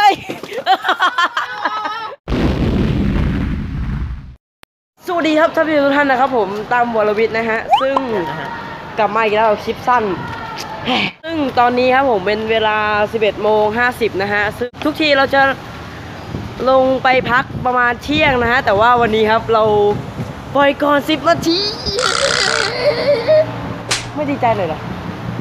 ยสวัสดีครับท่านผู้ชมทุกท่านนะครับผมตามวรวิทย์นะฮะซึ่งกลับมาอีกแล้วคลิปสั้นซึ่งตอนนี้ครับผมเป็นเวลา 11:50 นะฮะซึ่งทุกทีเราจะลงไปพักประมาณเที่ยงนะฮะแต่ว่าวันนี้ครับเราปล่อยก่อน10 นาทีไม่ดีใจเลยเหรอ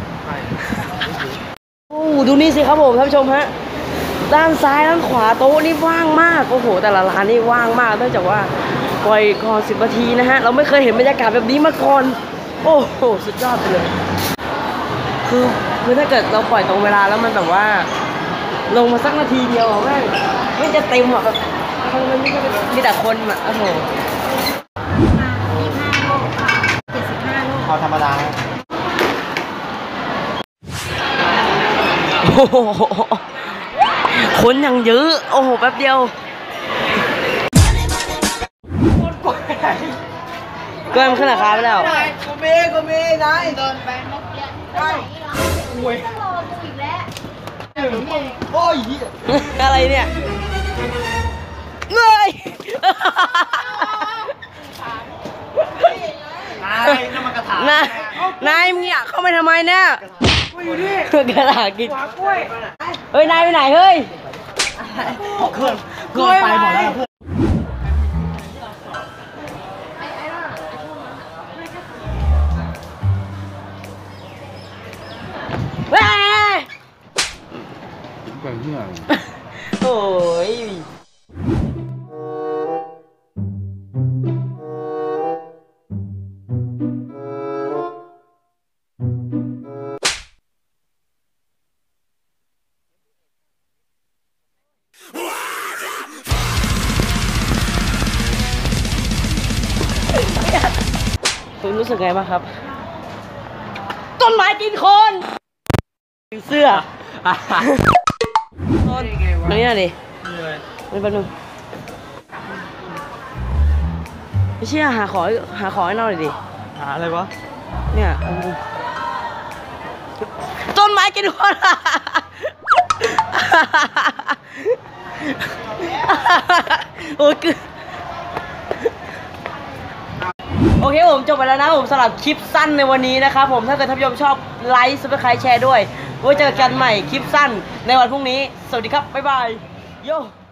โอ้ดูนี่สิครับผมท่านผู้ชมฮะด้านซ้ายด้านขวาโต๊ะนี่ว่างมากโอ้โหแต่ละร้านนี่ว่างมากเนื่องจากว่าปล่อยก่อน10 นาทีนะฮะเราไม่เคยเห็นบรรยากาศแบบนี้มาก่อนโอ้โหสุดยอดไปเลยคือถ้าเกิดเราปล่อยตรงเวลาแล้วมันแบบว่าลงมาสักนาทีเดียวแม่งไม่จะเต็มอ่ะแบบมันมีแต่คนอ่ะโอ้โหเอาธรรมดาโอ้โหคนอย่างเยอะโอ้โหแป๊บเดียวก็มันขึ้นราคาไปแล้วกูมีนายโดนไปเมื่อกี้โอ้ยโอ้ยอะไรเนี่ยเงยนายมึงเนี่ยเข้าไปทำไมเนี่ยกระดาษกินเฮ้ยนายไปไหนเฮ้ยเกินไปหมดแล้วเพื่อนไปเมื่อโอ้ยคุณรู้สึกไงบ้างครับต้นไม้กินคนเสื้อต้นอันนี้ดิไม่เป็นไรไม่เชื่อหาของให้เราหน่อยดิหาอะไรวะเนี่ยต้นไม้กินคนโอ้ยโอเคผมจบไปแล้วนะผมสำหรับคลิปสั้นในวันนี้นะครับผมถ้าเกิดท่านผู้ชมชอบไลค์ซับสไครต์แชร์ด้วยไว้เจอกันใหม่คลิปสั้นในวันพรุ่งนี้สวัสดีครับบ๊ายบายโย